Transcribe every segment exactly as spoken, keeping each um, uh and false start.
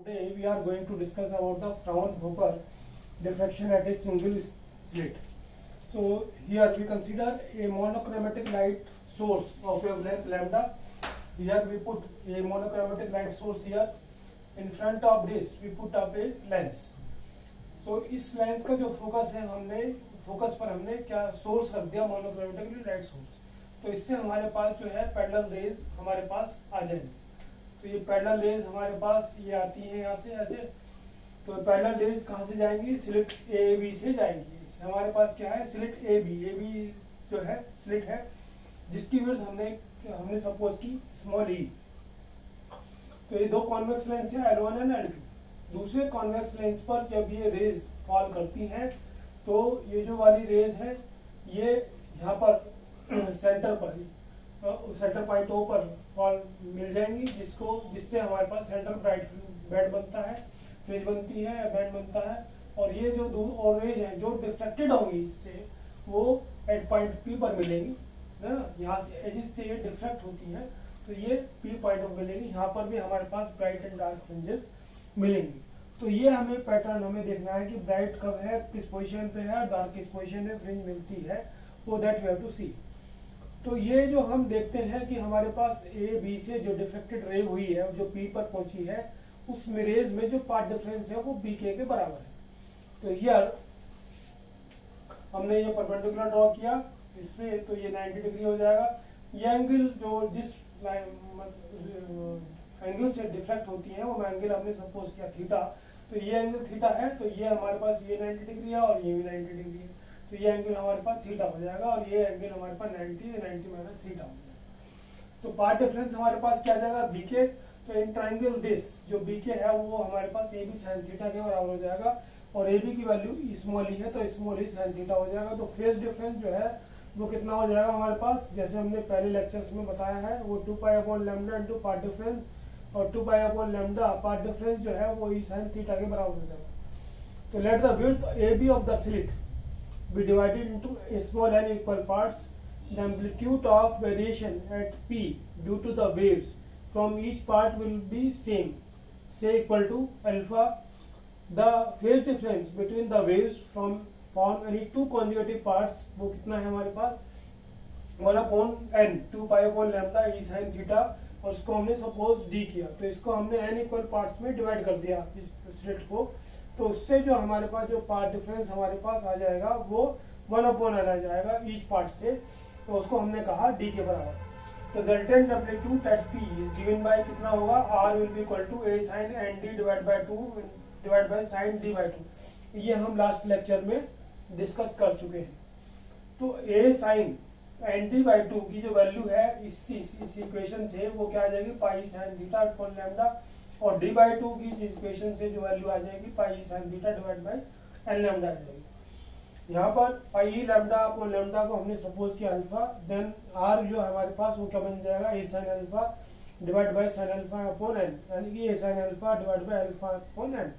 Today we are going to discuss about the Fraunhofer diffraction at a single slit. So here we consider a monochromatic light source of wavelength lambda. Here we put a monochromatic light source here. In front of this we put up a lens. So इस lens का जो focus है हमने focus पर हमने क्या source रख दिया मोनोक्रोमेटिक लाइट सोर्स. तो इससे हमारे पास जो है पैरेलल रेज हमारे पास आ जाएंगे. तो ये पैरेलल रेज हमारे पास ये आती है यहाँ से ऐसे. तो पैरेलल रेज कहाँ से जाएंगी? स्लिट ए बी से जाएंगी. हमारे पास क्या है? Slit A B. A B जो है स्लिट है जिसकी विड्थ हमने हमने सपोज की स्मॉल ई. तो ये दो कॉन्वेक्स लेंस है L one and L two. दूसरे कॉन्वेक्स लेंस पर जब ये रेज फॉल करती हैं तो ये जो वाली रेज है ये यहाँ पर सेंटर पर सेंटर पॉइंट ओ पर फॉल मिल जाएंगी जिसको जिससे हमारे पास सेंटर ब्राइट बैंड बनता है, फ्रिंज बनती है, बैंड बनता है. और ये जो दो और रेज है जो डिफ्रेक्टेड होंगी इससे वो एट पॉइंट पी पर मिलेंगी है ना. यहाँ से एजिस से ये डिफ्रेक्ट होती है तो ये पी पॉइंट पर मिलेंगी. यहाँ पर भी हमारे पास ब्राइट एंड डार्क फ्रिंजेस मिलेंगी. तो ये हमें पैटर्न हमें देखना है कि ब्राइट कब है, किस पोजीशन पे है, डार्क किस पोजीशन में फ्रिंज मिलती है. वो that we have to see. तो ये जो हम देखते हैं कि हमारे पास ए बी से जो डिफ्रेक्टेड रे हुई है जो पी पर पहुंची है उस रेज में जो पाथ डिफरेंस है वो बी के के बराबर है. तो हियर हमने ये परपेंडिकुलर ड्रॉ किया इससे तो ये नाइंटी डिग्री हो जाएगा. ये एंगल जो जिस एंगल से डिफ्रेक्ट होती है वो एंगल हमने सपोज किया थीटा. तो ये एंगल थीटा है तो ये हमारे पास ये नाइंटी डिग्री है और ये भी नाइंटी डिग्री है. तो ये एंगल हमारे पास थीटा हो जाएगा और ये एंगल हमारे पास नाइंटी नाइंटी माइनस थीटा हो जाएगा. तो पार्ट डिफरेंस हमारे पास क्या जाएगा? बीके. तो इन ट्राइंगल दिस जो बीके है वो हमारे पास ए बी साइन थीटा के बराबर हो जाएगा और ए बी की वैल्यू स्मॉल ई है तो स्मॉल ई साइन थीटा हो जाएगा. तो फेज डिफरेंस जो है वो कितना हो जाएगा हमारे पास? जैसे हमने पहले लेक्चर्स में बताया है वो two pi upon lambda into path difference और two pi upon lambda path difference जो है वो ई साइन थीटा के बराबर हो जाएगा. तो let the width A B of the slit be divided into small n equal parts. The amplitude of variation at p due to the waves from each part will be same, say equal to alpha. The phase difference between the waves from form any two consecutive parts वो कितना है हमारे पास? One upon n two pi upon lambda E sine theta. और इसको हमने suppose d किया तो इसको हमने n इक्वल पार्ट्स में डिवाइड कर दिया इस स्लिट को. तो उससे जो हमारे पास जो पार्ट डिफरेंस हमारे पास आ जाएगा वो वन अपॉन एन आ जाएगा ईच पार्ट से. तो उसको हमने कहा डी के बराबर. तो resultant amplitude at P is given by कितना होगा? R will be equal to A sine N D divide by two divide by sine D by two. ये हम लास्ट लेक्चर में डिस्कस कर चुके हैं. तो A sine N D by two की जो वैल्यू है इस इस इक्वेशन से वो क्या आ जाएगी? Pi sine theta upon lambda. और डी बाई टू की इस इक्वेशन से जो वैल्यू आ जाएगी pi sine theta divide by N lambda आ जाएगी. यहाँ पर पाई लैम्डा अपॉन लैम्डा को हमने सपोज किया अल्फा. देन आर जो हमारे पास वो क्या बन जाएगा? A sine alpha divide by sine alpha upon N यानी कि A sine alpha divide by alpha upon N.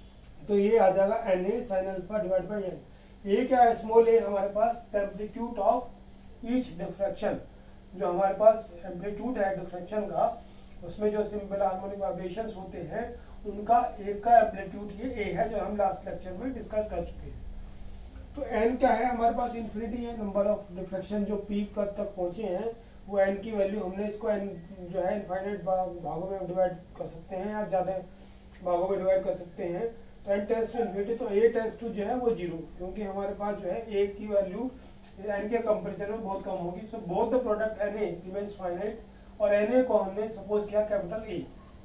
तो ये आ जाएगा N A sine alpha divide by N. ये क्या है? स्मॉल ए हमारे पास एम्पलीट्यूड ऑफ ईच डिफ्रैक्शन. जो हमारे पास एम्पलीट्यूड है डिफ्रैक्शन का उसमें जो सिंपल हार्मोनिक वाइब्रेशंस होते हैं उनका एक का एम्पलीट्यूड ये ए है जो हम लास्ट लेक्चर में डिस्कस कर चुके हैं. तो एन क्या है हमारे पास? इन्फिनिटी है. नंबर ऑफ डिफ्रैक्शन जो पीक तक पहुंचे हैं वो एन की वैल्यू हमने इसको एन जो है इनफाइनाइट भागों में डिवाइड कर सकते हैं या ज्यादा भागों में डिवाइड कर सकते हैं. तो एन टेंस टू इन्फिनिटी. तो ए टेंस टू जो है वो जीरो क्योंकि हमारे पास जो है ए की वैल्यू एन के कंपेरिजन में बहुत कम होगी. So both the product N A remains finite और एन को हमने सपोज किया कैपिटल ए.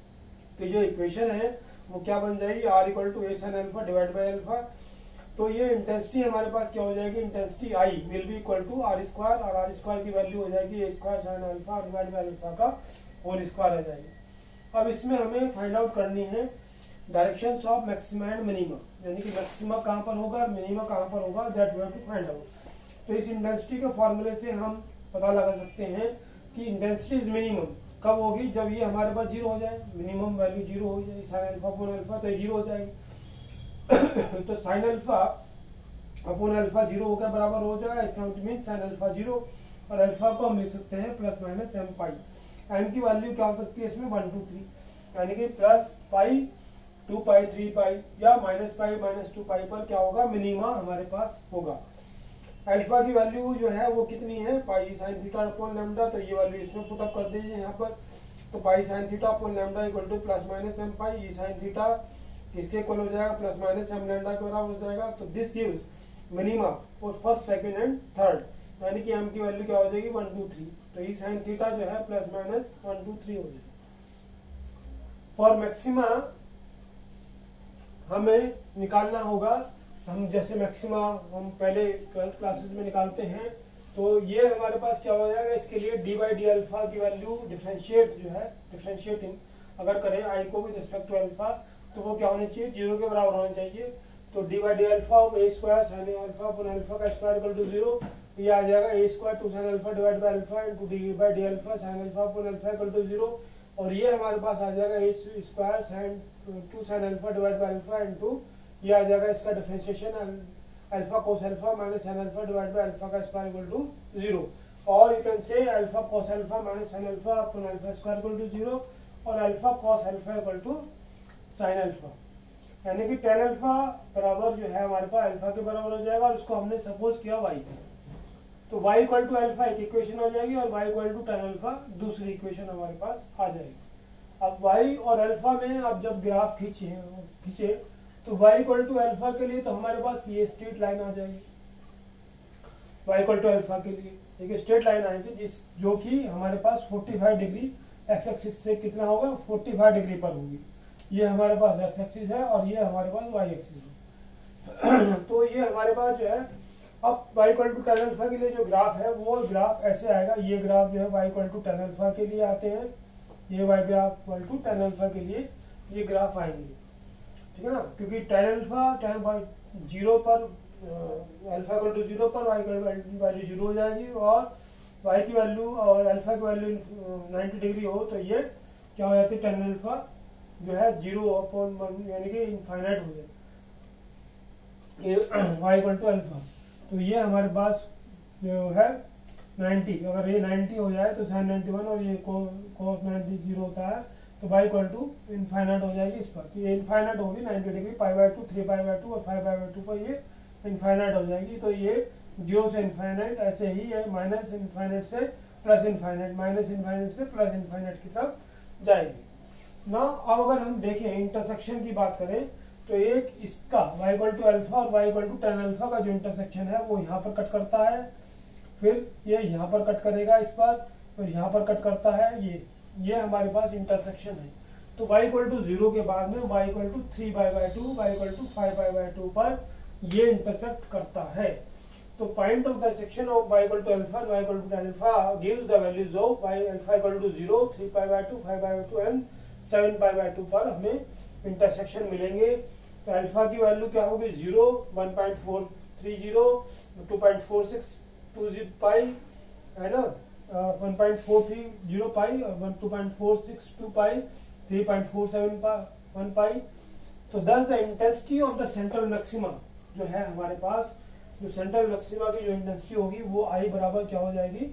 तो जो इक्वेशन है वो क्या बन जाएगी? R equal to A sine alpha divide by alpha. तो ये इंटेंसिटी हमारे पास क्या हो जाएगी? Intensity I will be equal to R square और आर स्क्वायर की वैल्यू हो जाएगी A square sine alpha divide by alpha का होल स्क्वायर आ जाएगी. अब इसमें हमें फाइंड आउट करनी है directions of maxima and minima यानी कि मैक्सिमा कहाँ पर होगा मिनिमा कहाँ पर होगा that we have to find out. तो इस इंटेंसिटी के फॉर्मूले से हम पता लगा सकते हैं कि इंटेंसिटी इज मिनिमम कब होगी? जब ये हमारे पास जीरो हो जाए. मिनिमम वैल्यू जीरो हो जाए साइन अल्फा अपॉन अल्फा तो ये जीरो हो जाएगी. तो sine alpha upon alpha zero होकर बराबर हो जाएगा. इसका मतलब मीन साइन अल्फा जीरो और अल्फा को हम लिख सकते हैं plus minus M pi. M की वैल्यू क्या हो सकती है इसमें? वन टू थ्री यानी कि plus pi two pi three pi या minus pi minus two pi पर क्या होगा, मिनिमा हमारे पास होगा। अल्फा की वैल्यू जो है वो कितनी है, pi sine theta upon lambda, तो ये वैल्यू इसमें पुट अप कर दीजिए यहाँ पर। तो pi sine theta upon lambda equal to plus minus M pi, ये साइन थीटा किसके इक्वल हो जाएगा, प्लस माइनस एम लैम्डा के बराबर हो जाएगा। तो this gives minima for first second and third, यानी कि एम की वैल्यू क्या हो जाएगी, वन टू थ्री। तो ये साइन थीटा जो है plus minus one two three हो जाएगा। फॉर मैक्सिमा हमें निकालना होगा, हम जैसे मैक्सिमा हम पहले ट्वेल्थ क्लासेस में निकालते हैं, तो ये हमारे पास क्या हो जाएगा, इसके लिए डी बाई डी अल्फा की वैल्यू डिफरेंशिएट जो है, डिफरेंशिएटिंग अगर करें आई को विद रिस्पेक्ट टू अल्फा, तो वो क्या होनी चाहिए, जीरो के बराबर होना चाहिए। तो D by D alpha of A square sine alpha upon alpha का स्क्वायर इक्वल टू जीरो, ये आ जाएगा A square two sine alpha divide by alpha into D by D alpha sine alpha upon alpha equal to zero, और ये हमारे पास आ जाएगा A square sine two sine alpha divide by alpha into, ये आ जाएगा इसका differentiation alpha cos alpha minus sine alpha divide by alpha का स्क्वायर इक्वल टू जीरो, और you can say alpha cos alpha minus sine alpha upon alpha square equal to zero, और alpha cos alpha equal to sine alpha, यानी कि tan alpha बराबर जो है हमारे पास alpha के बराबर हो जाएगा, और इसको हमने सपोज किया y, तो y इक्वल टू अल्फा एक इक्वेशन हो जाएगी और y equal to ten alpha दूसरी इक्वेशन हमारे पास आ जाएगी। अब y और अल्फा में आप जब ग्राफ खींचे खींचे तो y इक्वल टू अल्फा के लिए तो हमारे पास ये स्ट्रेट लाइन आ जाएगी, y इक्वल टू अल्फा के लिए एक स्ट्रेट लाइन आएगी जिस जो कि हमारे पास पैंतालीस डिग्री एक्स एक्सिस से कितना होगा, पैंतालीस डिग्री पर होगी। ये हमारे पास एक्स एक्सिस है और ये हमारे पास वाई एक्सिस है। तो ये हमारे पास जो है, अब y equal to ten alpha के लिए जो ग्राफ है वो ग्राफ ऐसे आएगा, ये ग्राफ जो है y equal to ten alpha के लिए आते हैं, ये y graph equal to ten alpha के लिए ये ग्राफ आएंगे, ठीक है ना, क्योंकि tan alpha tan by zero पर अल्फा इक्वल टू जीरो पर y की वैल्यू जीरो हो जाएगी, और y की वैल्यू और अल्फा की वैल्यू नाइन्टी डिग्री हो तो ये क्या हो जाती है, टेन अल्फा जो है जीरो अपॉन वन यानी कि इनफाइनाइट हो जाए, ये y इक्वल टू अल्फा। तो ये हमारे पास जो है नाइन्टी, अगर ये नाइन्टी हो जाए तो साइन नाइन्टी वन और ये कोस नाइन्टी जीरो होता है, तो y इक्वल टू इनफाइनाइट हो जाएगी इस पर, ये इनफाइनाइट होगी ninety degree, pi by two, three pi by two और फाइव पाई बाय टू पर ये इनफाइनाइट हो जाएगी। तो ये जीरो से इनफाइनाइट, ऐसे ही है माइनस इनफाइनाइट से प्लस इनफाइनाइट, माइनस इनफाइनाइट से प्लस इनफाइनाइट की तरफ जाएगी ना। अब अगर हम देखें इंटरसेक्शन की बात करें तो एक इसका y इक्वल टू अल्फा और y equal to ten alpha का जो इंटरसेक्शन है वो यहाँ पर कट करता है, फिर ये यहाँ पर कट करेगा इस पर, फिर यहाँ पर कट करता है, ये ये हमारे पास इंटरसेक्शन है। तो y इक्वल टू जीरो के बाद में y equal to three pi by two, y equal to five pi by two पर ये इंटरसेक्ट करता है। तो point of intersection of y equal to alpha y equal to ten alpha gives the values of y alpha equal to zero, three pi by two, five pi by two and seven pi by two पर हमें intersection मिलेंगे। तो alpha की value क्या होगी, zero, one point four three zero, two point four six two zero pi है ना, one point four three zero pi और two point four six two pi, three point four seven one pi. तो this the intensity of the central maxima जो है हमारे पास, जो central maxima की जो इंटेंसिटी होगी वो आई बराबर क्या हो जाएगी,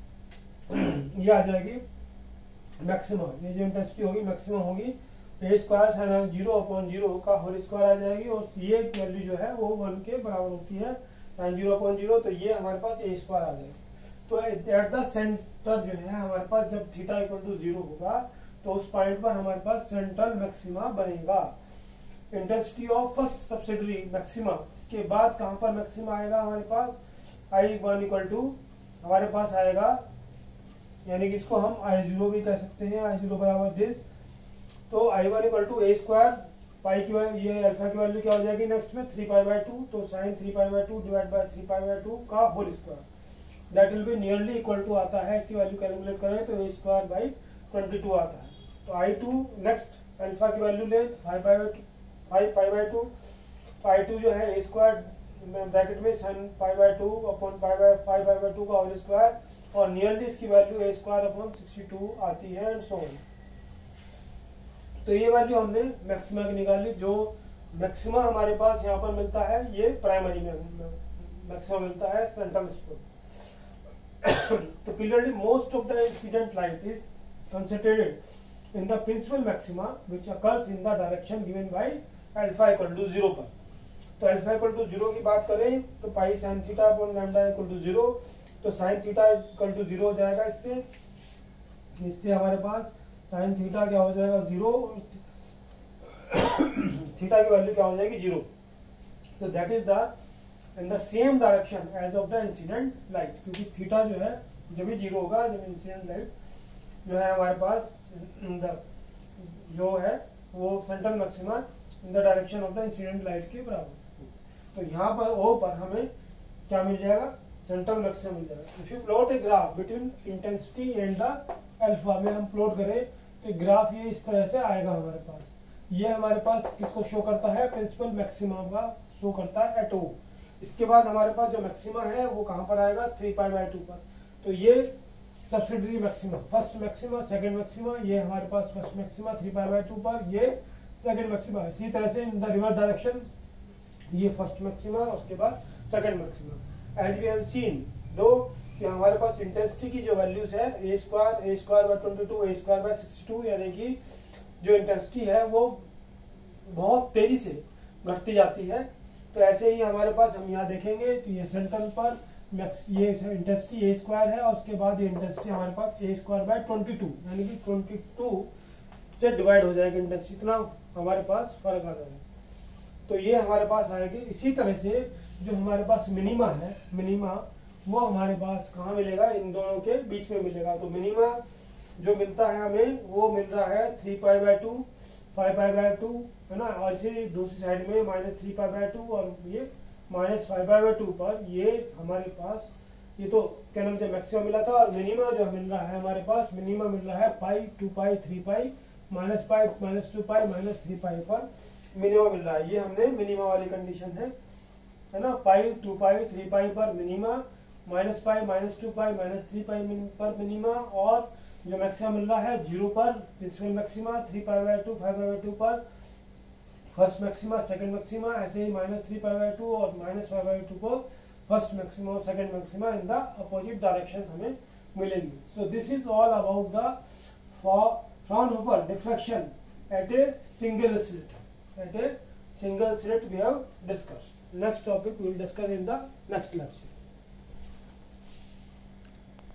ये आ जाएगी मैक्सिमा, ये जो इंटेंसिटी होगी मैक्सिमा होगी, a square sine zero upon zero का होल स्क्वायर आ जाएगी, और ये वैल्यू जो है वो वन के बराबर होती है, साइन जीरो अपॉन जीरो, तो ये हमारे पास ए स्क्वायर आ जाएगा। तो एट द सेंटर जो है हमारे पास जब थीटा इक्वल टू जीरो होगा तो उस पॉइंट पर हमारे पास सेंट्रल मैक्सिमा बनेगा। Intensity of first subsidiary maxima, इसके बाद कहां पर मैक्सिमा आएगा हमारे पास, आई वन इक्वल टू हमारे पास आएगा, यानी कि इसको हम आई जीरो भी कह सकते हैं, आई जीरो बराबर दिस। तो I one equal to a square, pi की ये अल्फा की वैल्यू क्या हो जाएगी नेक्स्ट में, थ्री पाई बाय टू, तो sine three pi by two divide by three pi by two का whole square, that will be nearly equal to आता है, इसकी वैल्यू कैलकुलेट करें तो a square by twenty two आता है। तो आई टू नेक्स्ट अल्फा की वैल्यू ले five pi by two, five pi by two, I two जो है ए स्क्वायर ब्रैकेट में sine pi by to upon pi by five pi by two का whole square, और nearly इसकी value a square upon sixty two आती है and so on. तो ये वैल्यू हमने मैक्सिमा की निकाली, जो मैक्सिमा हमारे पास यहाँ पर मिलता है ये प्राइमरी में मैक्सिमा मिलता है सेंट्रल स्पोर्ट। तो clearly most of the incident light is concentrated in the principal maxima which occurs in the direction given by alpha equal to zero पर। तो अल्फा इक्वल टू जीरो की बात करें तो pi sine theta upon lambda equal to zero, तो sine theta equal to zero हो जाएगा। इससे इससे हमारे पास साइन थीटा क्या हो जाएगा जीरो, थीटा की वैल्यू क्या हो जाएगी जीरो। तो that is the in the same direction as of the incident light, क्योंकि थीटा जो है जब भी जीरो होगा जब इंसिडेंट लाइट जो है हमारे पास द जो है वो central maxima in the direction of the incident light के बराबर। तो यहाँ पर ओ पर हमें क्या मिल जाएगा, सेंट्रल मैक्सिमा मिल जाएगा। If you plot a graph between intensity and the alpha में हम प्लॉट करें तो ग्राफ ये इस तरह से आएगा हमारे पास। ये हमारे पास किसको शो करता है, प्रिंसिपल मैक्सिमा का शो करता है एट ओ। इसके बाद हमारे पास जो मैक्सिमा है वो कहाँ पर आएगा, थ्री पाई बाय टू पर। तो ये subsidiary maxima, first maxima, second maxima, ये हमारे पास first maxima three pi by two पर, ये सेकंड मैक्सिमा। इसी तरह से इन द रिवर्स डायरेक्शन ये फर्स्ट मैक्सिमा उसके बाद second maxima. As we have seen though कि हमारे पास इंटेंसिटी की जो वैल्यूज है a square a square by twenty two a square by sixty two, यानी कि जो इंटेंसिटी है वो बहुत तेजी से घटती जाती है। तो ऐसे ही हमारे पास हम यहाँ देखेंगे तो ये सेंटर पर मैक्स ये इंटेंसिटी ए स्क्वायर है और उसके बाद ये इंटेंसिटी हमारे पास a square by twenty two, यानी कि ट्वेंटी टू से डिवाइड हो जाएगी इंटेंसिटी, इतना हमारे पास फर्क आ जाएगा। तो ये हमारे पास आएगी। इसी तरह से जो हमारे पास मिनिमा है, मिनिमा वो हमारे पास कहाँ मिलेगा, इन दोनों के बीच में मिलेगा। तो मिनिमा जो मिलता है हमें वो मिल रहा है three pi by two, five pi by two, है ना, और इसे दूसरी साइड में minus three pi by two और ये minus five pi by two पर। ये हमारे पास ये तो क्या नाम है मैक्सिमम मिला था, और मिनिमा जो मिल रहा है हमारे पास, मिनिमा मिल रहा है pi, two pi, three pi, minus pi, minus two pi, minus three pi पर मिनिमा मिल रहा है। ये हमने मिनिमा वाली कंडीशन है, है ना, पाई, टू पाई, थ्री पाई पर minima, minus pi, minus two pi, minus three pi पर मिनिमा, और जो मैक्सिमम मिल रहा है जीरो पर principal maxima, three pi by two, five pi by two पर फर्स्ट मैक्सिमा, सेकंड मैक्सिमा, ऐसे ही minus three pi by two और माइनस फाइव बाय टू को फर्स्ट मैक्सिमा और second maxima in the opposite direction हमें मिलेंगे। So this is all about the Fraunhofer diffraction at a single slit. At a single slit we have discussed. Next topic we will discuss in the next lecture.